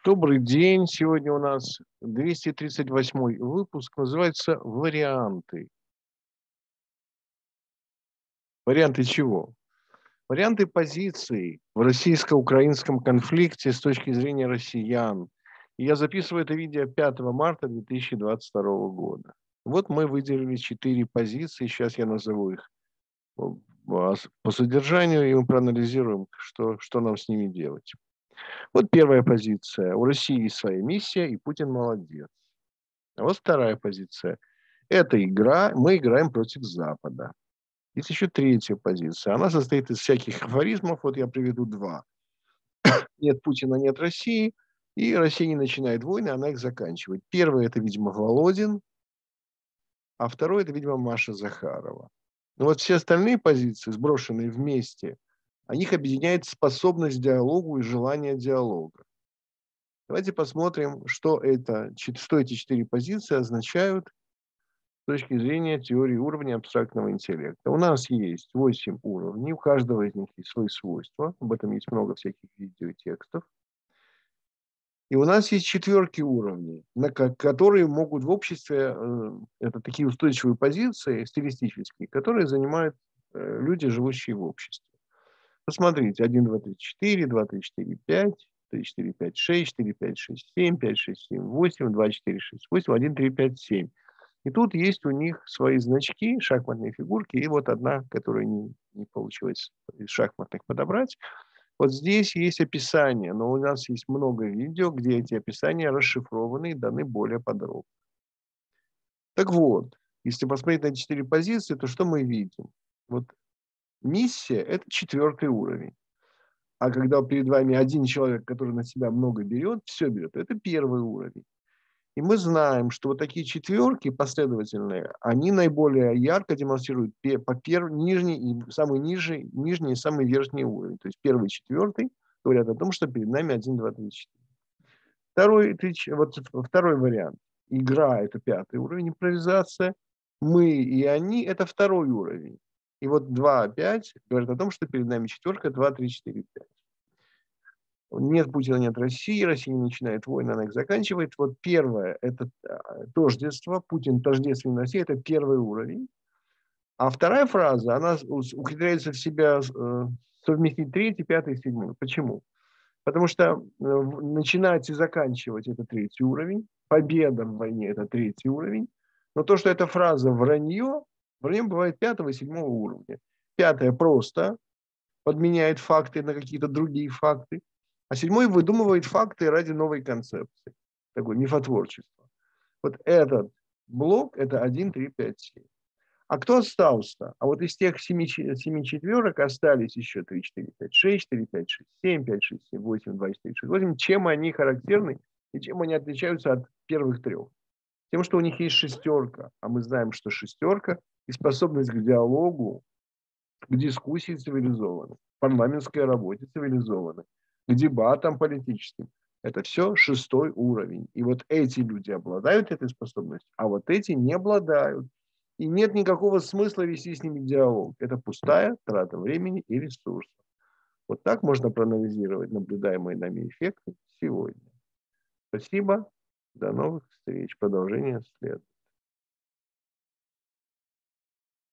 Добрый день. Сегодня у нас 238 выпуск. Называется «Варианты». Варианты чего? Варианты позиций в российско-украинском конфликте с точки зрения россиян. И я записываю это видео 5 марта 2022 года. Вот мы выделили 4 позиции. Сейчас я назову их по содержанию, и мы проанализируем, что нам с ними делать. Вот первая позиция. У России есть своя миссия, и Путин молодец. А вот вторая позиция. Это игра, мы играем против Запада. Есть еще третья позиция. Она состоит из всяких афоризмов. Вот я приведу два. Нет Путина, нет России. И Россия не начинает войны, она их заканчивает. Первый – это, видимо, Володин. А второй – это, видимо, Маша Захарова. Но вот все остальные позиции, сброшенные вместе, их объединяет способность к диалогу и желание диалога. Давайте посмотрим, что эти 4 позиции означают с точки зрения теории уровня абстрактного интеллекта. У нас есть 8 уровней, у каждого из них есть свои свойства, об этом есть много всяких видео и текстов. И у нас есть четверки уровней, которые могут в обществе, это такие устойчивые позиции стилистические, которые занимают люди, живущие в обществе. Посмотрите, 1, 2, 3, 4, 2, 3, 4, 5, 3, 4, 5, 6, 4, 5, 6, 7, 5, 6, 7, 8, 2, 4, 6, 8, 1, 3, 5, 7. И тут есть у них свои значки, шахматные фигурки, и вот одна, которую не получилось из шахматных подобрать. Вот здесь есть описание, но у нас есть много видео, где эти описания расшифрованы и даны более подробно. Так вот, если посмотреть на эти 4 позиции, то что мы видим? Вот миссия – это 4-й уровень. А когда перед вами один человек, который на себя много берет, все берет, это 1-й уровень. И мы знаем, что вот такие четверки последовательные, они наиболее ярко демонстрируют нижний и самый нижний и самый верхний уровень. То есть 1-й, 4-й говорят о том, что перед нами 1, 2, 3, 4. Второй вариант. Игра – это 5-й уровень, импровизация. Мы и они – это 2-й уровень. И вот 2, 5 говорят о том, что перед нами 4, 2, 3, 4, 5. Нет Путина, нет России, Россия не начинает войны, она их заканчивает. Вот первое – это тождество, Путин тождественен России, это 1-й уровень. А вторая фраза, она ухитряется в себя совместить 3-й, 5-й, 7-й. Почему? Потому что начинать и заканчивать – это 3-й уровень, победа в войне – это 3-й уровень. Но то, что эта фраза вранье бывает 5-го и 7-го уровня. 5-е просто подменяет факты на какие-то другие факты. А 7-й выдумывает факты ради новой концепции. Такое мифотворчество. Вот этот блок – это 1, 3, 5, 7. А кто остался? А вот из тех 7 четверок остались еще 3, 4, 5, 6, 4, 5, 6, 7, 5, 6, 7, 8, 2, 4, 6, 8. Чем они характерны и чем они отличаются от первых 3? Тем, что у них есть шестерка. А мы знаем, что шестерка и способность к диалогу, к дискуссии цивилизованной, парламентской работе цивилизованной, к дебатам политическим. Это все 6-й уровень. И вот эти люди обладают этой способностью, а вот эти не обладают. И нет никакого смысла вести с ними диалог. Это пустая трата времени и ресурсов. Вот так можно проанализировать наблюдаемые нами эффекты сегодня. Спасибо. До новых встреч. Продолжение следует.